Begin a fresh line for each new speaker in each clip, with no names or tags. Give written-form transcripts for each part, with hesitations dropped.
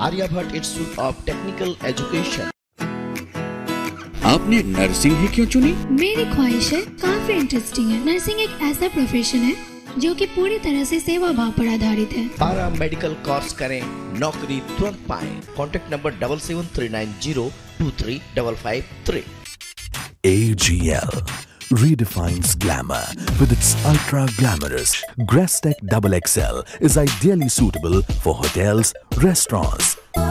Aryabhata institute of technical education.
आपने nursing ही क्यों चुनी?
मेरी ख्वाहिश है काफी इंटरेस्टिंग है। नर्सिंग एक ऐसा प्रोफेशन है जो कि पूरी तरह से सेवा भाव पर आधारित है।
पारा मेडिकल कोर्स करें, नौकरी तुरंत पाएं। Contact number 7739023553।
AGL redefines glamour with its ultra glamorous Grastec XXL is ideally suitable for hotels, restaurants.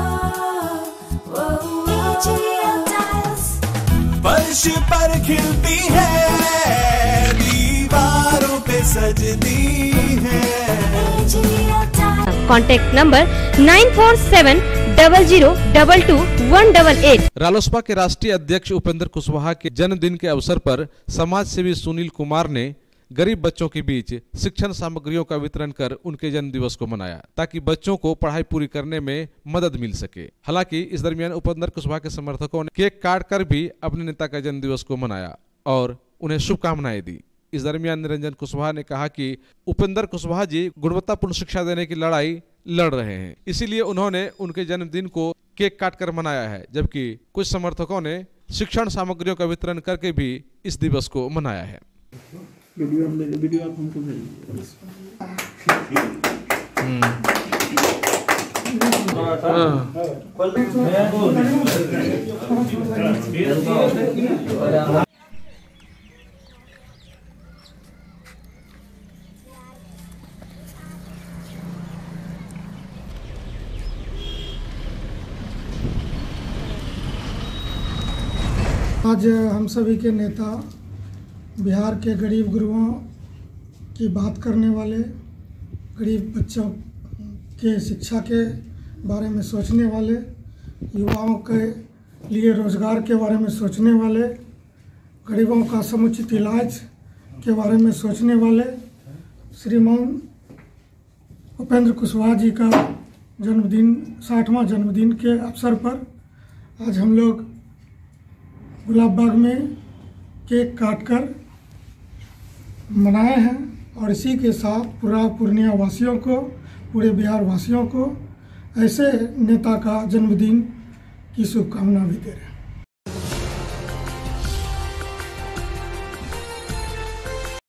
फर्श पर खिलती है, दीवारों पे सजती है।
Contact number 9470022188।
रालोसपा के राष्ट्रीय अध्यक्ष उपेंद्र कुशवाहा के जन्मदिन के अवसर पर समाज सेवी सुनील कुमार ने गरीब बच्चों के बीच शिक्षण सामग्रियों का वितरण कर उनके जन्म दिवस को मनाया ताकि बच्चों को पढ़ाई पूरी करने में मदद मिल सके। हालांकि इस दरमियान उपेंद्र कुशवाहा के समर्थकों ने केक काट कर भी अपने नेता का जन्म दिवस को मनाया और उन्हें शुभकामनाएं दी। इस दरमियान निरंजन कुशवाहा ने कहा कि उपेंद्र कुशवाहा जी गुणवत्तापूर्ण शिक्षा देने की लड़ाई लड़ रहे हैं, इसीलिए उन्होंने उनके जन्मदिन को केक काट कर मनाया है, जबकि कुछ समर्थकों ने शिक्षण सामग्रियों का वितरण करके भी इस दिवस को मनाया है।
वीडियो आप हमको भेजिए।
आज हम सभी के नेता, बिहार के गरीब गुरुओं की बात करने वाले, गरीब बच्चों के शिक्षा के बारे में सोचने वाले, युवाओं के लिए रोज़गार के बारे में सोचने वाले, गरीबों का समुचित इलाज के बारे में सोचने वाले श्रीमान उपेंद्र कुशवाहा जी का जन्मदिन 60वां जन्मदिन के अवसर पर आज हम लोग गुलाब बाग में केक काटकर मनाए हैं और इसी के साथ पूरा पूर्णिया वासियों को, पूरे बिहार वासियों को ऐसे नेता का जन्मदिन की शुभकामना भी दे रहे हैं।